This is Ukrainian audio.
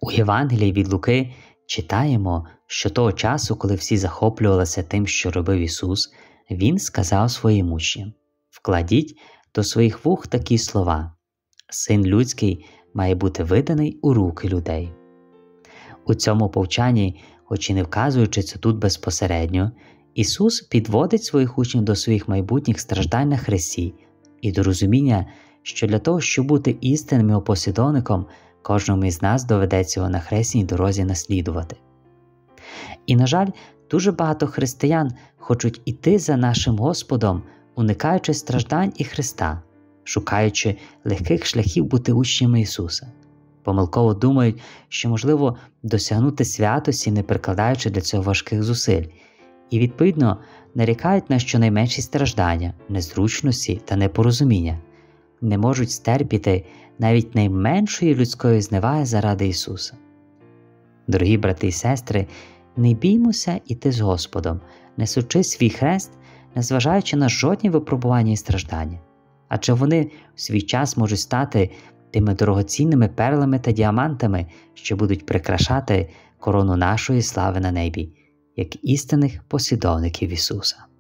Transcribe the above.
У Євангелії від Луки читаємо, що того часу, коли всі захоплювалися тим, що робив Ісус, Він сказав своїм учням: «Вкладіть до своїх вух такі слова: Син людський має бути виданий у руки людей». У цьому повчанні, хоч і не вказуючи це тут безпосередньо, Ісус підводить своїх учнів до своїх майбутніх страждань на хресті і до розуміння, що для того, щоб бути істинним його послідовником, кожному із нас доведеться його на хресній дорозі наслідувати. І, на жаль, дуже багато християн хочуть іти за нашим Господом, уникаючи страждань і Христа, шукаючи легких шляхів бути учнями Ісуса. Помилково думають, що можливо досягнути святості, не прикладаючи для цього важких зусиль, і, відповідно, нарікають на щонайменші страждання, незручності та непорозуміння, не можуть стерпіти навіть найменшої людської зневаги заради Ісуса. Дорогі брати і сестри, не біймося іти з Господом, несучи свій хрест, незважаючи на жодні випробування і страждання, адже вони в свій час можуть стати тими дорогоцінними перлами та діамантами, що будуть прикрашати корону нашої слави на небі, як істинних послідовників Ісуса.